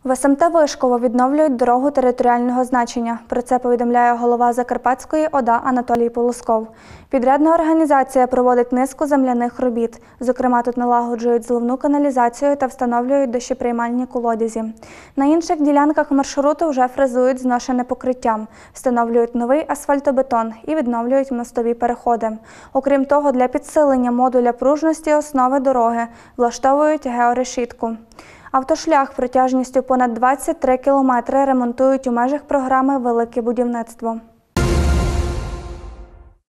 В СМТ Вишково відновлюють дорогу територіального значення. Про це повідомляє голова Закарпатської ОДА Анатолій Полосков. Підрядна організація проводить низку земляних робіт. Зокрема, тут налагоджують зливну каналізацію та встановлюють дощоприймальні колодязі. На інших ділянках маршруту вже фрезують зношене покриття, встановлюють новий асфальтобетон і відновлюють мостові переходи. Окрім того, для підсилення модуля пружності основи дороги влаштовують георешітку. Автошлях протяжністю понад 23 кілометри ремонтують у межах програми «Велике будівництво».